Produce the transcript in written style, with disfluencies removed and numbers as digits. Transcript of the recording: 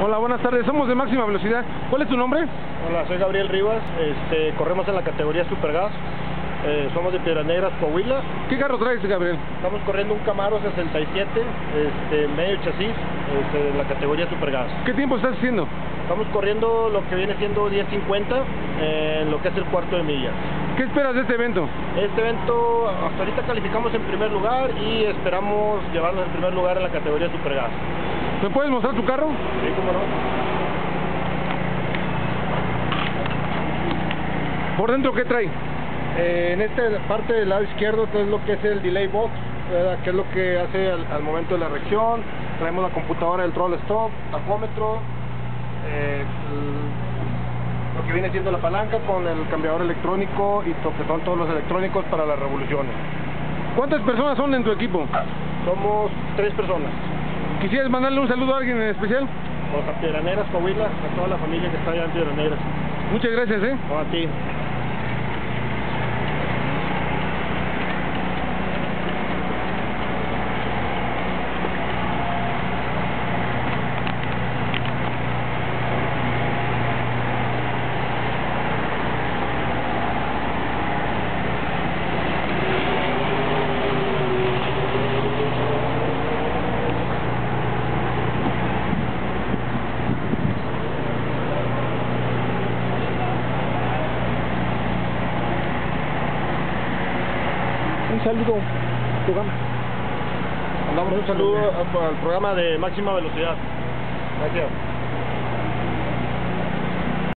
Hola, buenas tardes. Somos de Máxima Velocidad. ¿Cuál es tu nombre? Hola, soy Gabriel Rivas. Corremos en la categoría Supergas. Somos de Piedras Negras, Coahuila. ¿Qué carro traes, Gabriel? Estamos corriendo un Camaro 67, medio chasis, en la categoría Supergas. ¿Qué tiempo estás haciendo? Estamos corriendo lo que viene siendo 10:50 en lo que es el cuarto de milla. ¿Qué esperas de este evento? Este evento, hasta ahorita calificamos en primer lugar y esperamos llevarnos en primer lugar en la categoría Supergas. ¿Me puedes mostrar tu carro? Sí, cómo no. ¿Por dentro qué trae? En esta parte del lado izquierdo es lo que es el delay box, ¿verdad? Que es lo que hace al momento de la reacción. Traemos la computadora del throttle stop, tacómetro, lo que viene siendo la palanca con el cambiador electrónico y lo que son todos los electrónicos para las revoluciones. ¿Cuántas personas son en tu equipo? Somos 3 personas. ¿Quisieras mandarle un saludo a alguien en especial? Pues a Piedras Negras, Coahuila, a toda la familia que está allá en Piedras Negras. Muchas gracias, No, a ti. Un saludo, programa. Mandamos un saludo al programa de Máxima Velocidad. Gracias.